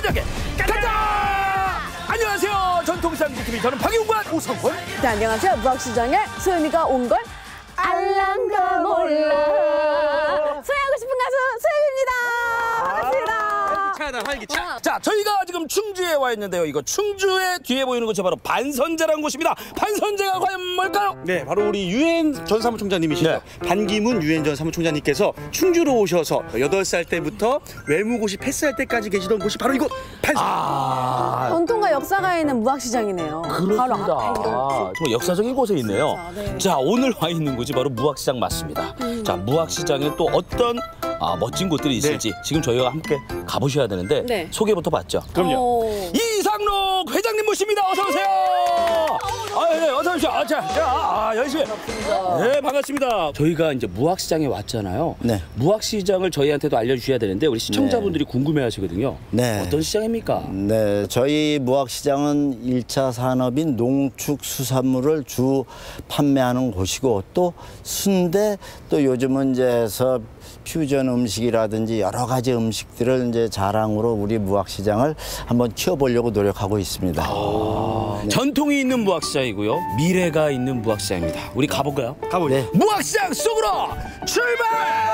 시작해 가자! 안녕하세요. 전통시장지 TV 저는 박용관 오성권. 네, 안녕하세요. 무학시장에 소연이가 온 걸 알랑가 몰라. 소개하고 싶은 가수 소연입니다. 반갑습니다. 활기차. 자, 저희가 지금 충주에 와 있는데요. 이거 충주의 뒤에 보이는 곳이 바로 반선제라는 곳입니다. 반선제가 과연 뭘까요? 네, 바로 우리 유엔 전 사무총장님이시죠. 네. 반기문 유엔 전 사무총장님께서 충주로 오셔서 8살 때부터 외무고시 패스할 때까지 계시던 곳이 바로 이곳 반선. 전통과 역사가 있는 무학시장이네요. 바로 그렇습니다. 앞에 이렇게. 정말 역사적인 곳에 있네요. 네. 자, 오늘 와 있는 곳이 바로 무학시장 맞습니다. 자, 무학시장에 또 어떤 멋진 곳들이 있을지 지금 저희가 함께 가보셔야 되는데 네. 소개부터 받죠. 그럼요. 이상록 회장님 모십니다. 어서 오세요. 네, 어서 오십시오. 열심히. 네, 반갑습니다. 저희가 이제 무학시장에 왔잖아요. 네. 무학시장을 저희한테도 알려주셔야 되는데 우리 시청자분들이 궁금해하시거든요. 네. 어떤 시장입니까? 네, 저희 무학시장은 1차 산업인 농축수산물을 주 판매하는 곳이고 또 순대 또 요즘은 이제 해서 퓨전 음식이라든지 여러 가지 음식들을 이제 자랑으로 우리 무학시장을 한번 키워보려고 노력하고 있습니다. 네. 전통이 있는 무학시장이고요. 미래가 있는 무학시장입니다. 우리 가볼까요? 가보죠. 네. 무학시장 속으로 출발!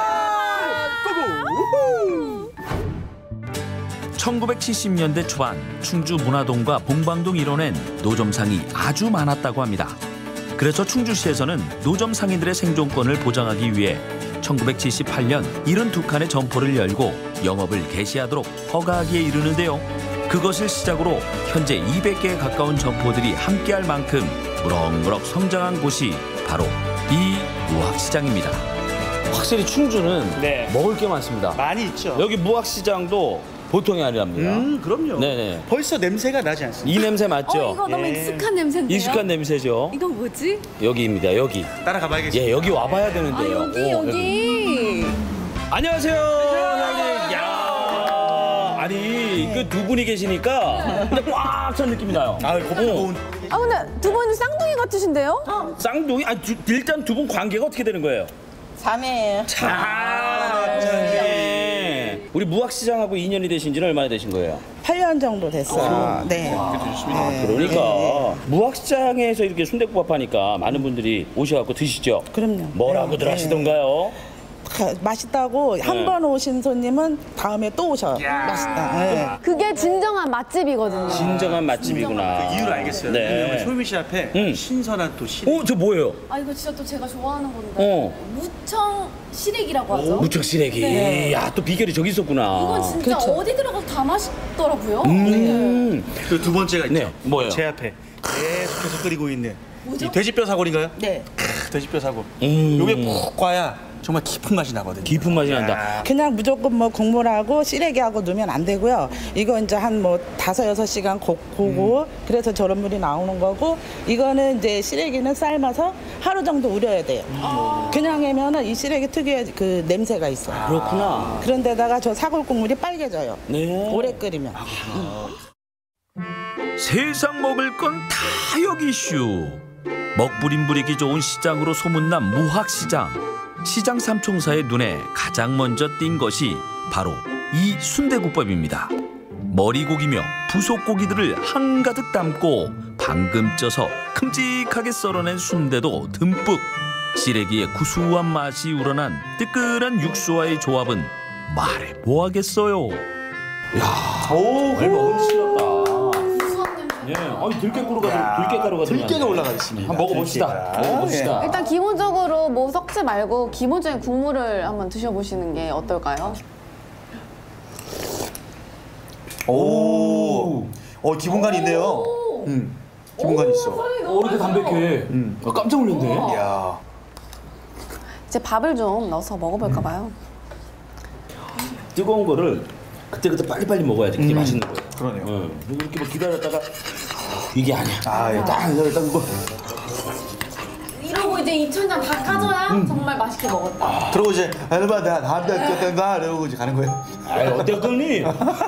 고고! 1970년대 초반 충주 문화동과 봉방동 일원엔 노점상이 아주 많았다고 합니다. 그래서 충주시에서는 노점 상인들의 생존권을 보장하기 위해 1978년 72칸의 점포를 열고 영업을 개시하도록 허가하기에 이르는데요. 그것을 시작으로 현재 200개에 가까운 점포들이 함께할 만큼 무럭무럭 성장한 곳이 바로 이 무학시장입니다. 확실히 충주는 네. 먹을 게 많습니다. 많이 있죠. 여기 무학시장도 보통이 아니랍니다. 그럼요. 네네. 벌써 냄새가 나지 않습니까? 이 냄새 맞죠? 이거 너무 예. 익숙한 냄새인데요? 익숙한 냄새죠. 이건 뭐지? 여기입니다. 여기. 따라가 봐야겠습니다. 예, 여기 와봐야 되는데요. 여기. 안녕하세요. 사장님. 야, 아니 그 두 분이 계시니까 근데 꽉 찬 느낌이 나요. 고운. 근데 두 분이 쌍둥이 같으신데요? 쌍둥이? 일단 두 분 관계가 어떻게 되는 거예요? 자매예요. 우리 무학시장하고 인연이 되신 지는 얼마나 되신 거예요? 8년 정도 됐어요. 네. 그러니까 무학시장에서 이렇게 순댓국밥 하니까 많은 분들이 오셔갖고 드시죠? 그럼요. 뭐라고들 네. 하시던가요? 맛있다고 한 번 오신 손님은 다음에 또 오셔요. 맛있다. 네. 그게 진정한 맛집이거든요. 진정한 맛집이구나. 그 이유를 알겠어요. 네. 왜냐면 소유미 씨 앞에 신선한 또 시래기. 저 뭐예요? 이거 진짜 또 제가 좋아하는 건데 무청 시래기라고 하죠? 무척 시래기. 네. 야, 또 비결이 저기 있었구나. 이건 진짜 그렇죠. 어디 들어가도 다 맛있더라고요. 그 두 번째가 있죠. 네, 뭐예요? 제 앞에 계속해서 끓이고 있는 이 돼지뼈 사골인가요? 네. 돼지뼈 사골. 요게 푹 과야 정말 깊은 맛이 나거든요. 깊은 맛이 난다. 그냥 무조건 뭐 국물하고 시래기하고 넣으면 안 되고요. 이거 이제 한 뭐 5-6시간 고고 그래서 저런 물이 나오는 거고 이거는 이제 시래기는 삶아서 하루 정도 우려야 돼요. 그냥 하면은 이 시래기 특유의 그 냄새가 있어요. 그렇구나. 그런데다가 저 사골 국물이 빨개져요. 네. 오래 끓이면. 세상 먹을 건 다 여기 슈. 먹부림 부리기 좋은 시장으로 소문난 무학시장. 시장 삼총사의 눈에 가장 먼저 띈 것이 바로 이 순대국밥입니다. 머리고기며 부속고기들을 한가득 담고 방금 쪄서 큼직하게 썰어낸 순대도 듬뿍. 시래기의 구수한 맛이 우러난 뜨끈한 육수와의 조합은 말해 뭐하겠어요. 야, 얼마 음식이었다. 예, 들깨가루가 들깨가 올라가 있습니다. 한번 먹어봅시다. 먹어봅시다. 일단 기본적으로 뭐 섞지 말고 기본적인 국물을 한번 드셔보시는 게 어떨까요? 기본간이 있네요. 기본간이 있어. 이렇게 담백해. 깜짝 놀랐네. 야. 이제 밥을 좀 넣어서 먹어볼까 봐요. 뜨거운 거를 그때그때 빨리빨리 먹어야지 그게 맛있는 거예요. 그러네요. 이렇게 뭐 기다렸다가 이게 아니야. 딱 이거. 이러고 이제 입천장 다 까져야 정말 맛있게 먹었다. 그러고 이제 얼마 나 다음에 뜬다 이러고 이제 가는 거예요. 어땠더니?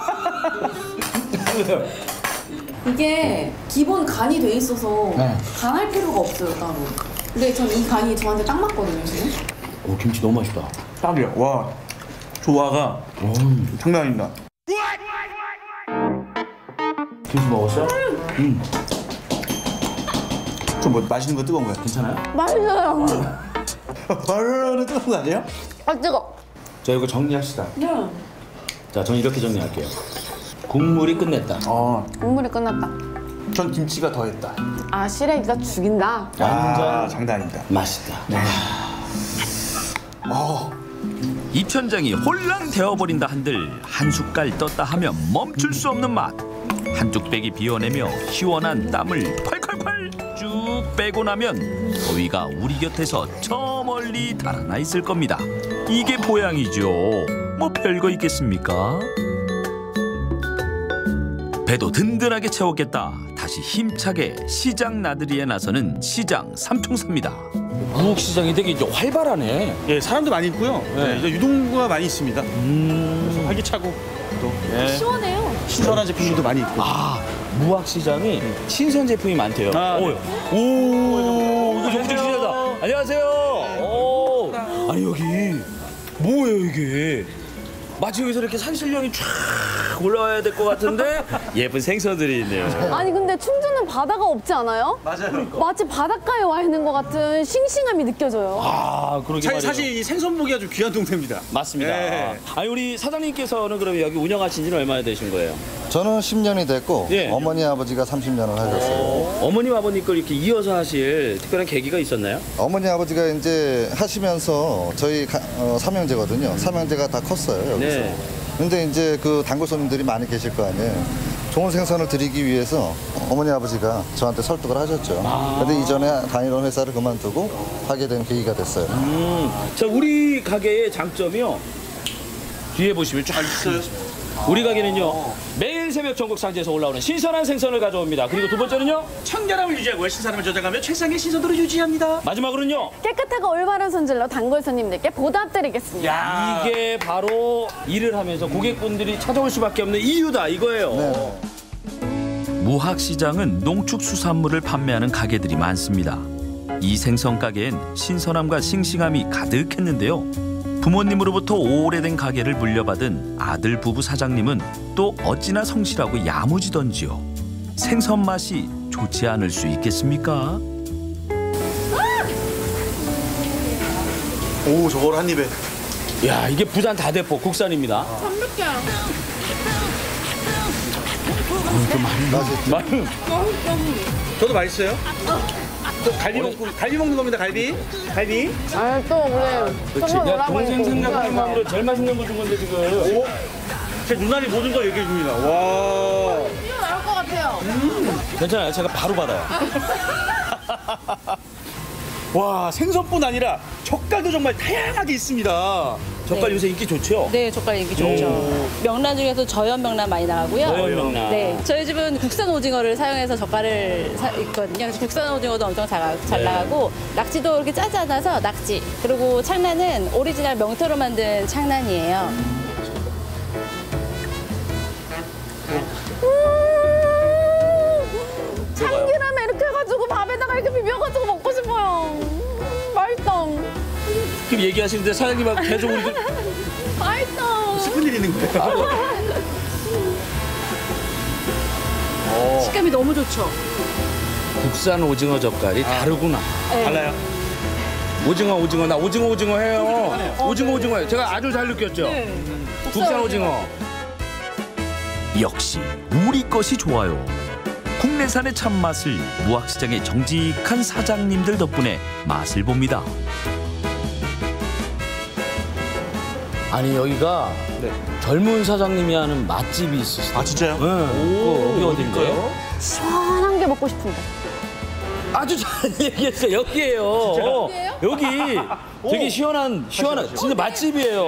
이게 기본 간이 돼 있어서 간할 필요가 없어요 따로. 근데 전 이 간이 저한테 딱 맞거든요 지금. 김치 너무 맛있다. 딱이야. 와, 조화가 장난 아닙니다. 김치 먹었어요? 좀 뭐 맛있는 거 뜨거운 거야? 괜찮아요? 맛있어요. 바로는 뜨거운 거 아니에요? 아 뜨거. 자, 이거 정리합시다. 자, 저는 이렇게 정리할게요. 국물이 끝냈다. 국물이 끝났다. 전 김치가 더했다. 아 시래기가 죽인다. 장난 아닙니다. 맛있다. 입천장이 홀랑 데워버린다 한들 한 숟갈 떴다 하면 멈출 수 없는 맛. 한 뚝배기 비워내며 시원한 땀을 콸콸콸 쭉 빼고 나면 더위가 우리 곁에서 저 멀리 달아나 있을 겁니다. 이게 보양이죠. 뭐 별거 있겠습니까? 배도 든든하게 채웠겠다. 다시 힘차게 시장 나들이에 나서는 시장 삼총사입니다. 무역시장이 되게 이제 활발하네. 예, 사람도 많이 있고요. 네, 이제 유동구가 많이 있습니다. 그래서 활기차고 또 시원해요. 신선한 제품들도 많이 있고. 무역시장이 신선 제품이 많대요. 오, 이거 정식 시장이다. 안녕하세요. 오. 아니 여기 뭐예요 이게? 마치 여기서 이렇게 산신령이 쫙 올라와야 될 것 같은데 예쁜 생선들이 있네요. 아니 근데 충주는 바다가 없지 않아요? 맞아요. 마치 바닷가에 와 있는 것 같은 싱싱함이 느껴져요. 아, 그러게 말이에요. 사실 이 생선 보기가 좀 귀한 동네입니다. 맞습니다. 예. 아니 우리 사장님께서는 그러면 여기 운영하신 지는 얼마나 되신 거예요? 저는 10년이 됐고 예. 어머니 아버지가 30년을 하셨어요. 어머님 아버님 걸 이렇게 이어서 하실 특별한 계기가 있었나요? 어머니 아버지가 이제 하시면서 저희 삼형제거든요. 삼형제가 다 컸어요 여기서. 네. 근데 이제 그 단골 손님들이 많이 계실 거 아니에요. 좋은 생선을 드리기 위해서 어머니 아버지가 저한테 설득을 하셨죠. 근데 이전에 다니던 회사를 그만두고 하게 된 계기가 됐어요. 자, 우리 가게의 장점이요. 뒤에 보시면 쫙 있어요. 우리 가게는요 매일 새벽 전국 상지에서 올라오는 신선한 생선을 가져옵니다. 그리고 두 번째는요 청결함을 유지하고 신선함을 저장하며 최상의 신선도를 유지합니다. 마지막으로는요 깨끗하고 올바른 손질로 단골 손님들께 보답드리겠습니다. 이게 바로 일을 하면서 고객분들이 찾아올 수밖에 없는 이유다 이거예요. 네. 무학시장은 농축수산물을 판매하는 가게들이 많습니다. 이 생선 가게엔 신선함과 싱싱함이 가득했는데요. 부모님으로부터 오래된 가게를 물려받은 아들 부부 사장님은 또 어찌나 성실하고 야무지던지요. 생선 맛이 좋지 않을 수 있겠습니까? 오, 저걸 한 입에. 야, 이게 부산 다대포 국산입니다. 많이 저도 맛있어요. 또 갈비 먹는 겁니다. 갈비. 아니 또 우리 그렇지. 야, 동생 생각하는 마음으로 제일 맛있는 거 준 건데 지금. 제 누나리 모든 걸 얘기해 줍니다. 와. 나올 것 같아요. 괜찮아요. 제가 바로 받아요. 와, 생선뿐 아니라 젓갈도 정말 다양하게 있습니다. 젓갈 요새 인기 좋죠? 네, 젓갈 인기 좋죠. 명란 중에서 저염 명란 많이 나가고요. 저염 명란. 네, 저희 집은 국산 오징어를 사용해서 젓갈을 있거든요. 그래서 국산 오징어도 엄청 잘 나가고 낙지도 이렇게 짜지 않아서 낙지. 그리고 창란은 오리지널 명태로 만든 창란이에요. 참기름에 이렇게 해가지고 밥에다가 이렇게 비벼가지고 먹고 싶어요. 맛있다. 지금 얘기하시는데 사장님하고 계속 우리 맛있다. 무슨 일 있는 거예요? 식감이 너무 좋죠. 국산 오징어 젓갈이 다르구나. 달라요. 오징어 나 오징어 해요. 오징어 제가 아주 잘 느꼈죠. 국산 오징어. 역시 우리 것이 좋아요. 국내산의 참맛을 무학시장의 정직한 사장님들 덕분에 맛을 봅니다. 아니 여기가 젊은 사장님이 하는 맛집이 있으시대요. 아, 진짜요? 네. 여기 어딘가요? 시원한 게 먹고 싶은데. 아주 잘 얘기했어요. 여기예요. 여기 되게 시원한 진짜 맛집이에요.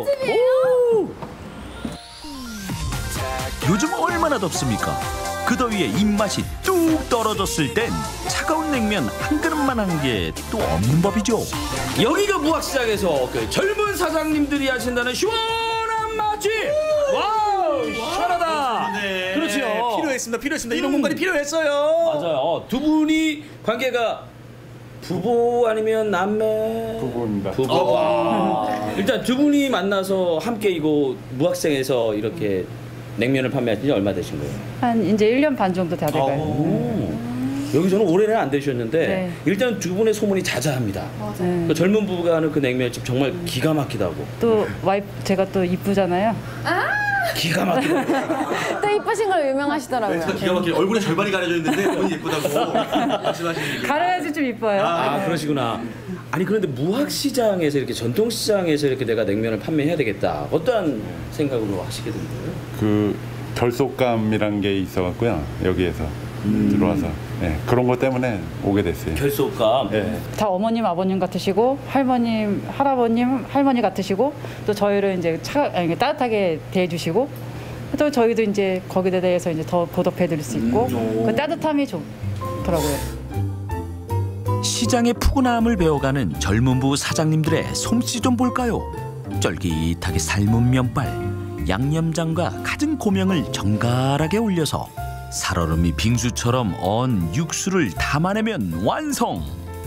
요즘 얼마나 덥습니까? 그 더위에 입맛이 뚝 떨어졌을 땐 차가운 냉면 한 그릇만 한 게 또 없는 법이죠. 여기가 무학시장에서 그 젊은 사장님들이 하신다는 시원한 맛집. 와우, 시원하다. 네. 그렇지요. 필요했습니다. 이런 공간이 필요했어요. 맞아요. 두 분이 관계가 부부 아니면 남매? 부부입니다. 부부. 일단 두 분이 만나서 함께 이거 무학생에서 이렇게 냉면을 판매하신 지 얼마 되신 거예요? 한 이제 1년 반 정도 다 돼가요. 여기서는 오래는 안 되셨는데 네. 일단 두 분의 소문이 자자합니다. 네. 그 젊은 부부가 하는 그 냉면집 정말 기가 막히다고. 또 와이프 제가 또 이쁘잖아요. 기가 막히다고. 또 이쁘신 걸 유명하시더라고요. 기가 막히게 얼굴에 절반이 가려져 있는데 너무 예쁘다고 말씀하시는 게. 가려야지 좀 이뻐요. 아 그러시구나. 아니 그런데 무학시장에서 이렇게 전통시장에서 이렇게 내가 냉면을 판매해야 되겠다. 어떠한 생각으로 하시게 된 거예요? 그 결속감이란 게 있어갖고요. 여기에서 들어와서 그런 것 때문에 오게 됐어요. 결속감. 다 어머님, 아버님 같으시고 할머님, 할아버님, 할머니 같으시고 또 저희를 이제 따뜻하게 대해주시고 또 저희도 이제 거기에 대해서 이제 더 보답해드릴 수 있고 그 따뜻함이 좋더라고요. 시장의 푸근함을 배워가는 젊은 부부 사장님들의 솜씨 좀 볼까요? 쫄깃하게 삶은 면발, 양념장과 갖은 고명을 정갈하게 올려서 살얼음이 빙수처럼 언 육수를 담아내면 완성!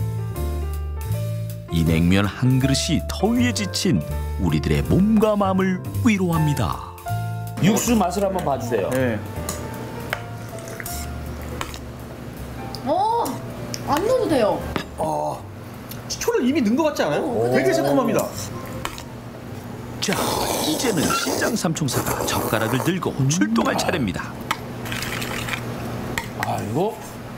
이 냉면 한 그릇이 더위에 지친 우리들의 몸과 마음을 위로합니다. 육수 맛을 한번 봐주세요. 네. 안 넣어도 돼요. 식초를 이미 넣은 것 같지 않아요? 되게 새콤합니다. 자, 이제는 시장 삼총사가 젓가락을 들고 출동할 차례입니다. 아 이거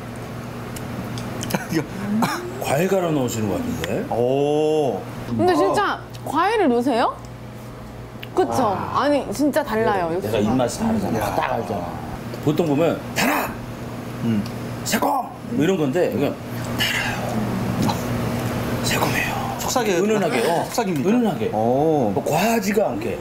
과일 갈아 넣으시는 것 같은데? 오. 근데 진짜 과일을 넣으세요? 그쵸? 아니 진짜 달라요. 내가 입맛이 다르잖아. 딱 알잖아. 보통 보면 달아! 새콤! 뭐 이런 건데 이건 달아요. 새콤해요. 속삭여. 은은하게. 속삭입니까? 은은하게. 뭐 과하지가 않게.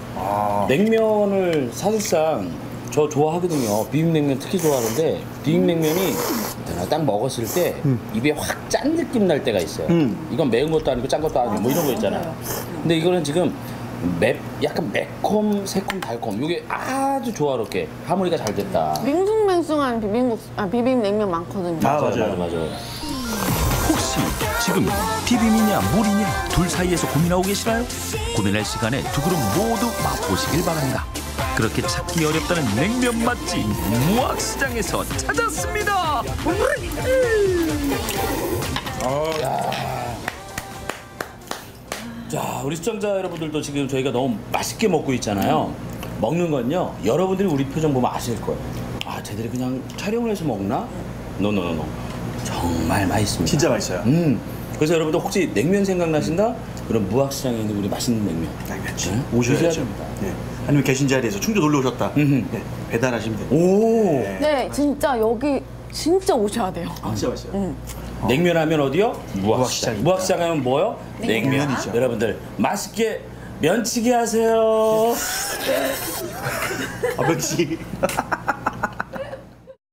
냉면을 사실상 저 좋아하거든요. 비빔냉면 특히 좋아하는데 비빔냉면이 딱 먹었을 때 입에 확 짠 느낌 날 때가 있어요. 이건 매운 것도 아니고 짠 것도 아니고 뭐 이런 거 있잖아요. 근데 이거는 지금 약간 매콤, 새콤, 달콤 이게 아주 조화롭게 하모니가 잘 됐다. 밍숭맹숭한 비빔냉면 많거든요. 맞아요. 혹시 지금 비빔이냐 물이냐 둘 사이에서 고민하고 계시나요? 고민할 시간에 두 그릇 모두 맛보시길 바랍니다. 그렇게 찾기 어렵다는 냉면 맛집 무학시장에서 찾았습니다. 자, 우리 시청자 여러분들도 지금 저희가 너무 맛있게 먹고 있잖아요. 먹는 건요, 여러분들이 우리 표정 보면 아실 거예요. 아, 쟤들이 그냥 촬영을 해서 먹나? 노노노노. 정말 맛있습니다. 진짜 맛있어요. 그래서 여러분들 혹시 냉면 생각나신다? 그럼 무학시장에 있는 우리 맛있는 냉면. 오셔야죠. 네. 아니면 계신 자리에서 충주 놀러 오셨다. 네. 배달하시면 돼요. 오. 네, 진짜 여기 진짜 오셔야 돼요. 진짜 맛있어요. 냉면 하면 어디요? 무학시장입니다. 무학시장 하면 뭐요? 냉면이죠. 여러분들 맛있게 면치기 하세요. 면치기.